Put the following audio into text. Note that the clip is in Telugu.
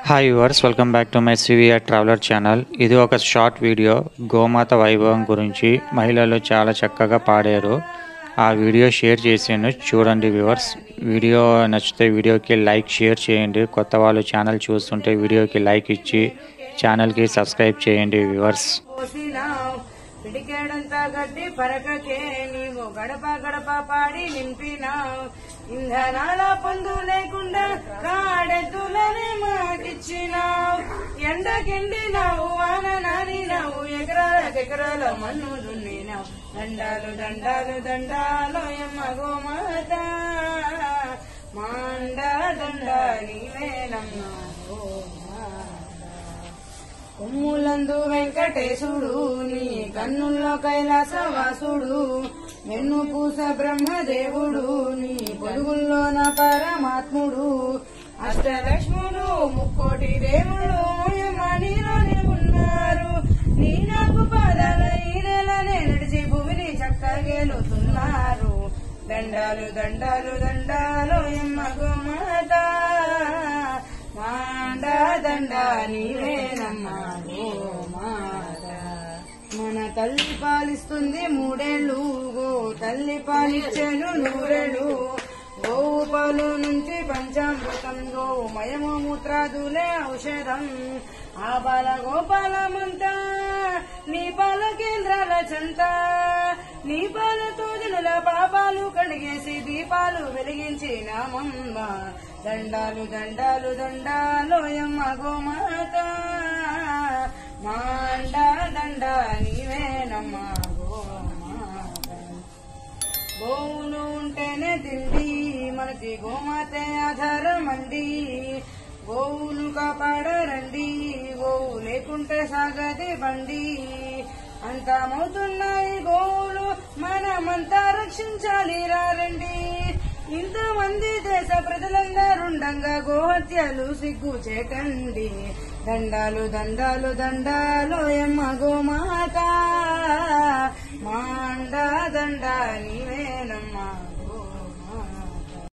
Hi viewers, welcome back to my CVR traveller channel. ఇది ఒక షార్ట్ వీడియో గోమాత వైభవం గురించి మహిళలు చాలా చక్కగా పాడారు. ఆ వీడియో షేర్ చేసాను, చూడండి వ్యూవర్స్. వీడియో నచ్చితే వీడియోకి లైక్, షేర్ చేయండి. కొత్త వాళ్ళు ఛానల్ చూస్తుంటే వీడియోకి లైక్ ఇచ్చి ఛానల్కి సబ్స్క్రైబ్ చేయండి వ్యూవర్స్. పిడికేడంతా గడ్డి పరకకే నీవు గడప గడప పాడి నింపినావు. ఇంధనాల పొందు లేకుండా కాడెద్దులనే మాకిచ్చినావు. ఎండకెండినావు, వాన నానినావు, ఎకరాల మన్ను దున్నినావు. దండాలు దండాలు దండాలు ఎమ్మ గోమాత, మాండ దండ నీవేనమ్మా. కొమ్ములందు వెంకటేశుడు, నీ కన్నుల్లో కైలాసవాసుడు, వెన్ను పూస బ్రహ్మదేవుడు, నీ పొరుగుల్లోన పరమాత్ముడు. అష్టలక్ష్ములు, ముక్కోటి దేవుడు నీలోనే ఉన్నారు. నీ నాకు పాదాల ఈ నెలనే నడిచి భూమిని చక్కగేలుతున్నారు. దండాలు దండాలు దండాలు ఎమ్మ గోమాత, మాండ దండ నీవేనమ్మా గోమాత. మన తల్లి పాలిస్తుంది మూడేళ్లు, గో తల్లి పాలిచ్చెను నూరేళ్లు. గోవు పాలు నుంచి పంచామృతం, గోవు మయము మూత్రాదులే ఔషధం. ఆ బాల గోపాలమంతా నీ పాల కేంద్రాల చెంత, నీ పాలతో జనుల పాపాలు కడిగేసి దీపాలు వెలిగించినామమ్మ. దండాలు దండాలు దండాలు ఎమ్మ గోమాత, మాండ దండ నీవేనమ్మా గోమాత. గోవులు ఉంటేనే తిండి, మనకి గోమాతే ఆధారమండి. గోవును కాపాడరండి, గోవు లేకుంటే సాగది బండి. అంతమవుతున్నాయి గోవులు, మనమంతా రక్షించాలి రండి. ఇంతమంది దేశ ప్రజలందరుండంగా గోహత్యలు సిగ్గు చేకండి. దండాలు దండాలు దండాలు ఎమ్మ గోమాత, మాండ దండ నీవేనమ్మ.